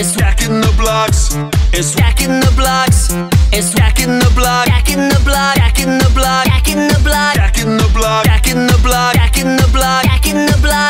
and stacking the blocks, and stacking the blocks, and stacking the block, stacking the block, stacking the block, stacking the block, stacking the block, stacking the block, stacking the block, stacking the block.